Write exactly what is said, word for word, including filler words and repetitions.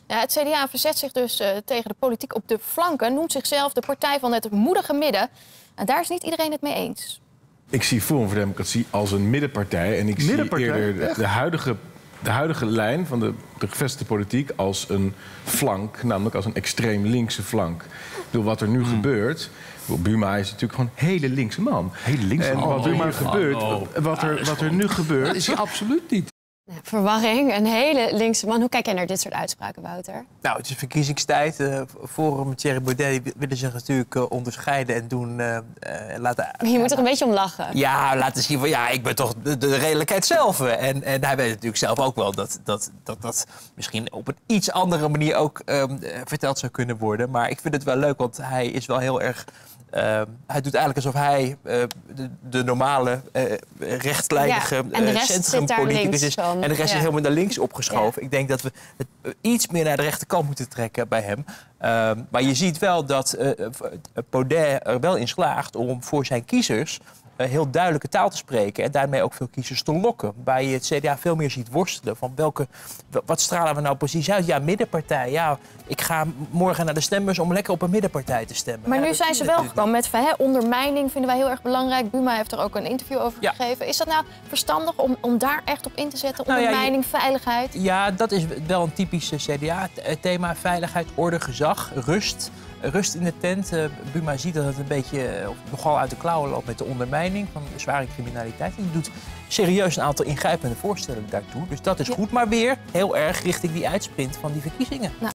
Ja, het C D A verzet zich dus uh, tegen de politiek op de flanken. Noemt zichzelf de partij van het moedige midden. En daar is niet iedereen het mee eens. Ik zie Forum voor Democratie als een middenpartij. En ik zie eerder de, de, huidige, de huidige lijn van de, de gevestigde politiek als een flank. Namelijk als een extreem linkse flank. Ik bedoel, wat er nu hmm. gebeurt... Buma is natuurlijk gewoon een hele linkse man. Hele linkse man. En wat er nu oh, gebeurt, oh, wat er, wat er nu gebeurt... Dat is hij absoluut niet. Ja, verwarring, een hele linkse man. Hoe kijk jij naar dit soort uitspraken, Wouter? Nou, het is verkiezingstijd. Uh, Forum, Thierry Baudet willen zich natuurlijk uh, onderscheiden en doen... Uh, uh, laten, maar je moet er een beetje om lachen. Ja, laten zien van ja, ik ben toch de, de redelijkheid zelf. En, en hij weet natuurlijk zelf ook wel dat dat, dat dat misschien op een iets andere manier ook um, verteld zou kunnen worden. Maar ik vind het wel leuk, want hij is wel heel erg... Uh, hij doet eigenlijk alsof hij uh, de, de normale, uh, rechtlijnige uh, centrumpoliticus is. En de rest ja. is helemaal naar links opgeschoven. Ja. Ik denk dat we het uh, iets meer naar de rechterkant moeten trekken bij hem. Uh, maar je ziet wel dat uh, Baudet er wel in slaagt om voor zijn kiezers... Uh, heel duidelijke taal te spreken en daarmee ook veel kiezers te lokken. Waar je het C D A veel meer ziet worstelen. Van welke, wat stralen we nou precies uit? Ja, middenpartij. Ja, ik ga morgen naar de stembus om lekker op een middenpartij te stemmen. Maar ja, nu zijn ze wel gekomen met hè, ondermijning, vinden wij heel erg belangrijk. Buma heeft er ook een interview over ja. gegeven. Is dat nou verstandig om, om daar echt op in te zetten? Ondermijning, nou ja, je, veiligheid? Ja, dat is wel een typisch C D A-thema. Veiligheid, orde, gezag, rust. Rust in de tent. Uh, Buma ziet dat het een beetje uh, nogal uit de klauwen loopt met de ondermijning van de zware criminaliteit. En die doet serieus een aantal ingrijpende voorstellen daartoe. Dus dat is ja. goed, maar weer heel erg richting die uitsprint van die verkiezingen. Nou.